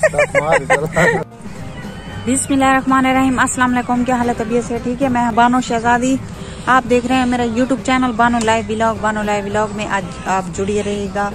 बिस्मिल्लाहिर्रहमानिर्रहीम। अस्सलाम वालेकुम। क्या हाल है? तबीयत से ठीक है? मैं बानो शहजादी, आप देख रहे हैं मेरा YouTube channel Bano live vlog. Bano live vlog में आज आप जुड़िए रहिएगा।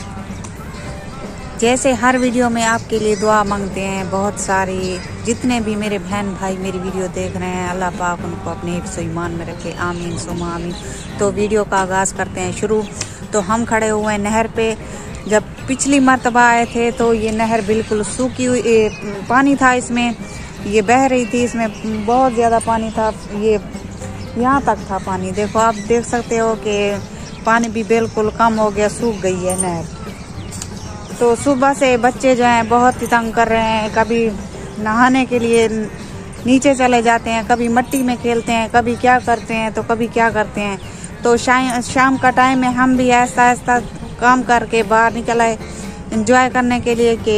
जैसे हर वीडियो में आपके लिए दुआ मांगते हैं बहुत सारी, जितने भी मेरे बहन भाई मेरी वीडियो देख रहे हैं, अल्लाह पाक उनको अपने हिफ्ज़ व ईमान में रखे, आमीन सुमा आमीन। तो वीडियो का आगाज़ करते हैं शुरू। तो हम खड़े हुए हैं नहर पे। जब पिछली मर्तबा आए थे तो ये नहर बिल्कुल सूखी हुई, पानी था इसमें, ये बह रही थी, इसमें बहुत ज़्यादा पानी था, ये यहाँ तक था पानी। देखो आप देख सकते हो कि पानी भी बिल्कुल कम हो गया, सूख गई है नहर। तो सुबह से बच्चे जो हैं बहुत ही तंग कर रहे हैं, कभी नहाने के लिए नीचे चले जाते हैं, कभी मिट्टी में खेलते हैं, कभी क्या करते हैं तो कभी क्या करते हैं। तो शाम का टाइम में हम भी ऐसा ऐसा काम करके बाहर निकल आए एंजॉय करने के लिए कि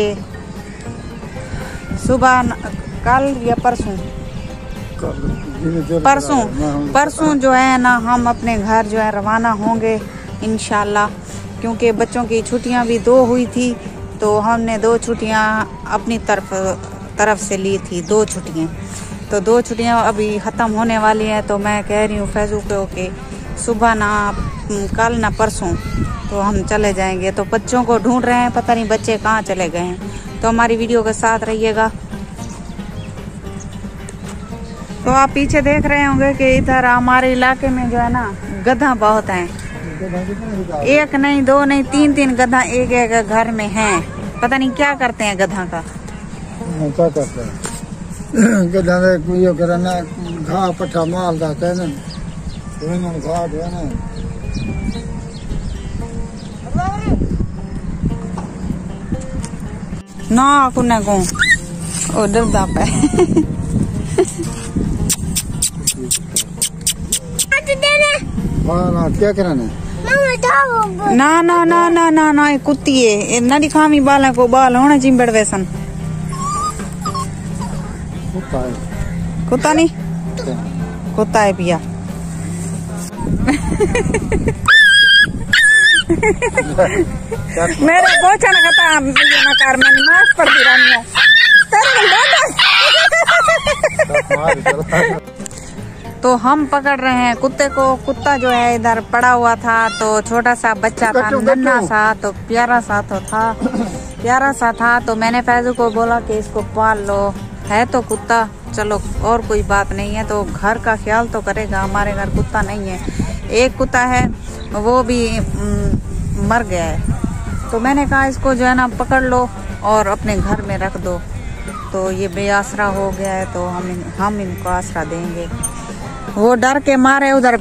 सुबह कल या परसों जो है ना हम अपने घर जो है रवाना होंगे इंशाल्लाह, क्योंकि बच्चों की छुट्टियां भी 2 हुई थी, तो हमने 2 छुट्टियां अपनी तरफ से ली थी, 2 छुट्टियां। तो 2 छुट्टियां अभी ख़त्म होने वाली हैं। तो मैं कह रही हूँ फैजू को कि सुबह ना कल ना परसों तो हम चले जाएंगे। तो बच्चों को ढूंढ रहे हैं, पता नहीं बच्चे कहाँ चले गए हैं। तो हमारी वीडियो के साथ रहिएगा। तो आप पीछे देख रहे होंगे कि इधर हमारे इलाके में जो है ना गधा बहुत हैं। 1 नहीं 2 नहीं 3 गधा एक एक घर में हैं। पता नहीं क्या करते हैं गधा का। क्या करते हैं गधा यो करना, घा पट्ठा माल जाते हैं ना कुने को उधर दापे क्या कराना ना ना ना ना ना ना कुत्ती है ना दिखामी बाल को बाल होना चिंबड़ वैसन। कुत्ता नहीं कुत्ता है पिया। मेरे पोछा ना कार में मास्क पर तो हम पकड़ रहे हैं कुत्ते को। कुत्ता जो है इधर पड़ा हुआ था, तो छोटा सा बच्चा था, नन्हा सा, तो प्यारा सा था। तो मैंने फैजू को बोला कि इसको पाल लो, है तो कुत्ता, चलो और कोई बात नहीं है, तो घर का ख्याल तो करेगा। हमारे घर कुत्ता नहीं है, एक कुत्ता है वो भी मर गया है। तो मैंने कहा इसको जो है ना पकड़ लो और अपने घर में रख दो। तो ये बेआसरा हो गया है, तो हम इनको आसरा देंगे। वो डर के मारे उधर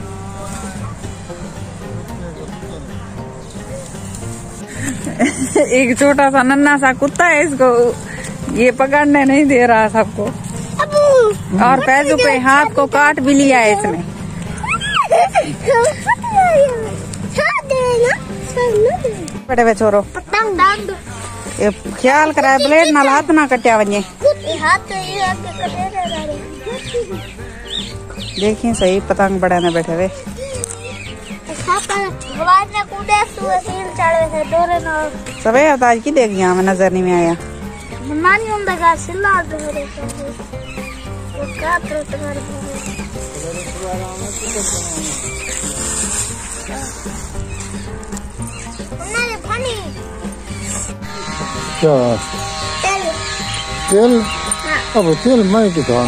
एक छोटा सा नन्हा सा कुत्ता है, इसको ये पकड़ने नहीं दे रहा सबको, और पैजू पे हाथ को काट भी लिया है इसने। बड़े वे छोरो ख्याल करा ब्लेड नाल हाथ ना कटिया वने। देखिए सही पतंग बड़ा ने बैठे हुए। सबे आज की देख गया, मैं नजर नहीं में आया। क्या तेल? अब तेल मैं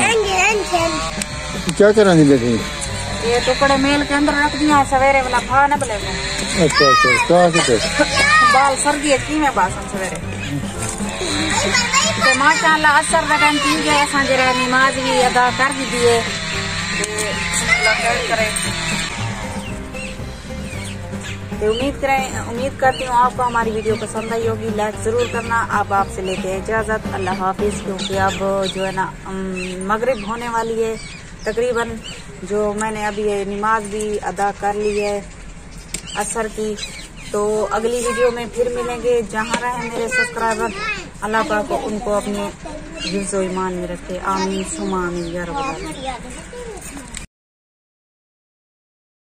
क्या करानी बैठी? ये टुकड़े मेल के अंदर रख दिया सवेरे वाला खा न बले। अच्छा बाल सर्दी है की में बासन सवेरे तो माशाअल्लाह असर का टाइम पी गए, असा जरा नमाज भी अदा कर दी दिए। उम्मीद करती हूँ आपको हमारी वीडियो पसंद आई होगी। लाइक जरूर करना। अब आपसे लेते हैं इजाजत, अल्लाह हाफिज, क्योंकि अब जो है ना मगरिब होने वाली है तकरीबन। जो मैंने अभी नमाज भी अदा कर ली है असर की। तो अगली वीडियो में फिर मिलेंगे। जहाँ रहे मेरे सब्सक्राइबर, अल्लाह पाक उनको अपने हिफ्ज़ व ईमान में रखे, आमीन सुमा आमीन या रब्बल आलमीन।